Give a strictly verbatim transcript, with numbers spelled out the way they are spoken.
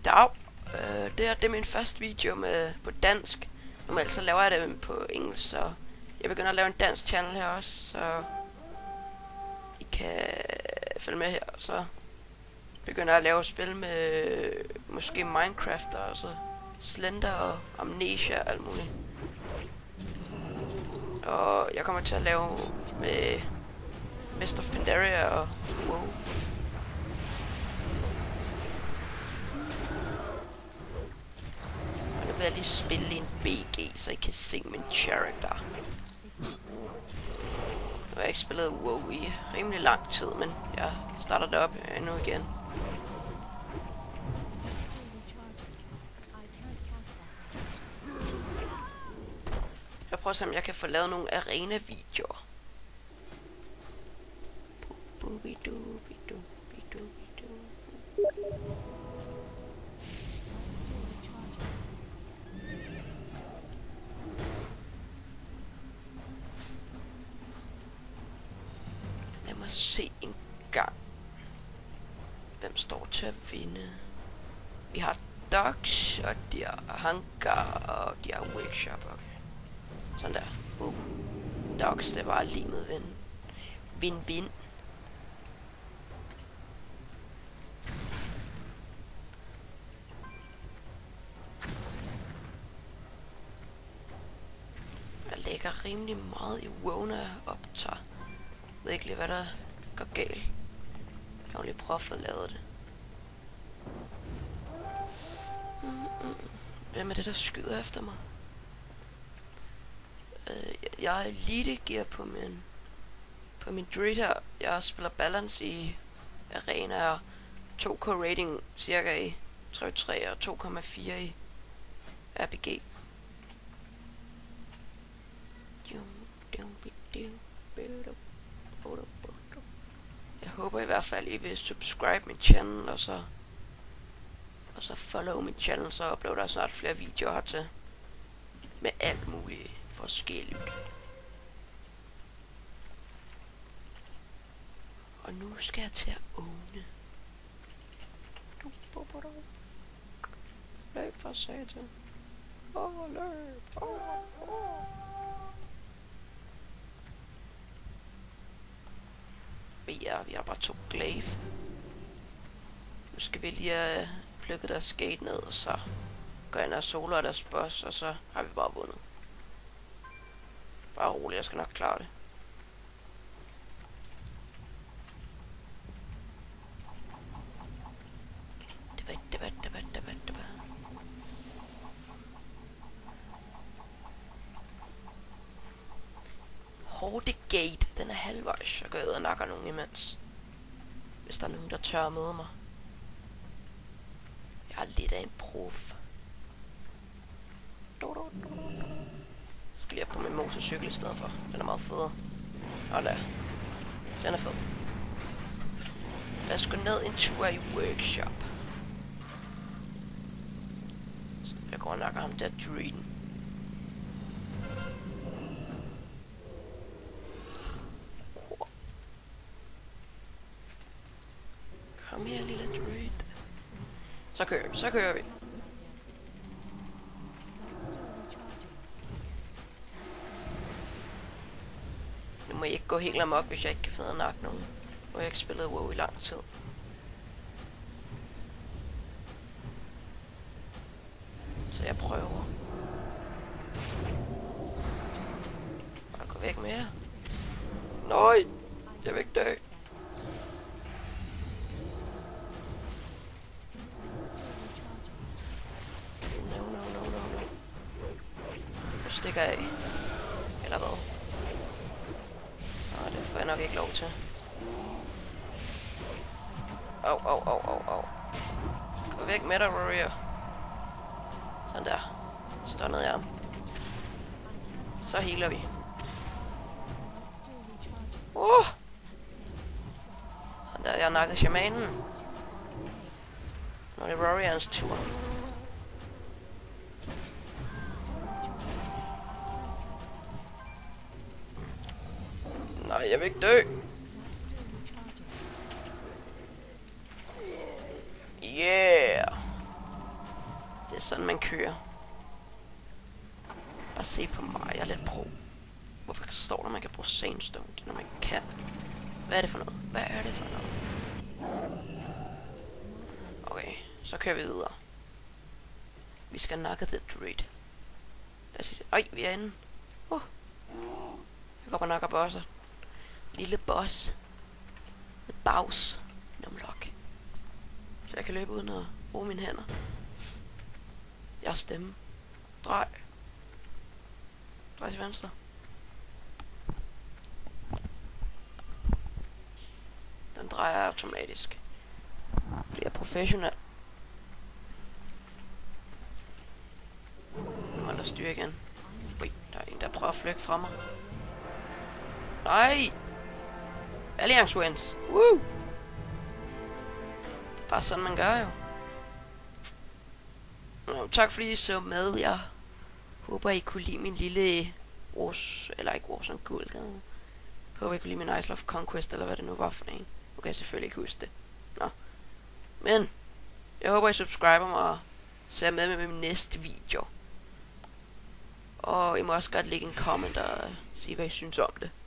Dag. Øh, det, er, det er min første video med på dansk. Normalt så laver jeg det på engelsk, så jeg begynder at lave en dansk channel her også, så I kan følge med her. Så begynder jeg at lave spil med måske Minecraft og så Slender og Amnesia og alt muligt. Og jeg kommer til at lave med Mist of Pandaria og WoW. Og nu vil jeg lige spille en B G, så I kan se min character. Nu har jeg ikke spillet WoW i rimelig lang tid, men jeg starter det op endnu igen. Jeg prøver at se, om jeg kan få lavet nogle arena-videoer. Lad mig se en gang. Hvem står til at vinde? Vi har Dogs, og de har Hangar, og de har Workshop. Okay. Sådan der. Uh. Dogs, det var lige med vind. Vind-vind. Jeg lægger rimelig meget i WoW, når jeg optager. Jeg ved ikke lige, hvad der går galt. Jeg vil lige prøve at få lavet det. Mm-mm. Hvem er det, der skyder efter mig? Uh, jeg har elite gear på min på min druid her. Jeg spiller balance i arena og to K rating cirka i tre tre og to komma fire i R P G. Jeg håber i hvert fald I vil subscribe min channel og så og så follow min channel, så uploader jeg snart flere videoer hertil med alt muligt forskelligt. Og nu skal jeg til at åbne. Løb for satan. Åh, oh, løb. Åh, oh, oh. Vi er, vi er bare to glaive. Nu skal vi lige have plukket deres skate ned, og så går jeg ind og solo deres boss, og så har vi bare vundet. Bare roligt, jeg skal nok klare det. Debat, debat, debat, debat, debat. Hordegate, den er halvvejs. Jeg går ud og nakker nogen imens. Hvis der er nogen, der tør at møde mig. Jeg er lidt af en prof. Jeg skal lige op på min motorcykel i stedet for. Den er meget federe. Og der. Den er fed. Lad os gå ned en tur i workshop. Så jeg går og nakker ham der druiden. Kom her, lille druid. Så kører vi, så kører vi. Nu må jeg ikke gå helt amok, hvis jeg ikke kan finde at nakke nogen. Og jeg har ikke spillet WoW i lang tid. Så jeg prøver. Bare gå væk med jer. Nøj! Jeg vil ikke dø. No, no, no, no, no. Nu stikker jeg af. Eller hvad? Nå, det får jeg nok ikke lov til. Au, au, au, au, au. Gå væk med dig, warrior. Sådan der. Stunnede jeg ham. Så healer vi. Uh! Sådan der, jeg har nakket shamanen. Nu er det warriorens tur. Nej, jeg vil ikke dø. Yeah. sådan, man kører. Bare se på mig, jeg er lidt pro. Hvorfor står der, man kan bruge sandstone, når man kan? Hvad er det for noget? Hvad er det for noget? Okay, så kører vi videre. Vi skal nakke det druid. Lad os se. Øj, vi er inde. Uh. Jeg går bare nakker bosser. Lille boss. Med bags. Numlock. Så jeg kan løbe uden at bruge mine hænder. Jeg stemme. Drej. Drej til venstre. Den drejer automatisk. Fordi jeg er professionel. Nu må jeg styre igen. Ui, der er en, der prøver at flygte fra mig. Nej! Alliance wins! Woo! Det er bare sådan, man gør jo. Nå, tak fordi I så med. Jeg håber, I kunne lide min lille Wars, eller ikke Wars, en guldgade. Jeg håber, I kunne lide min Ice Love Conquest, eller hvad det nu var for en. Nu kan jeg selvfølgelig ikke huske det. Nå. Men, jeg håber, I subscriber mig og ser med med min næste video. Og I må også godt lægge en comment og sige, hvad I synes om det.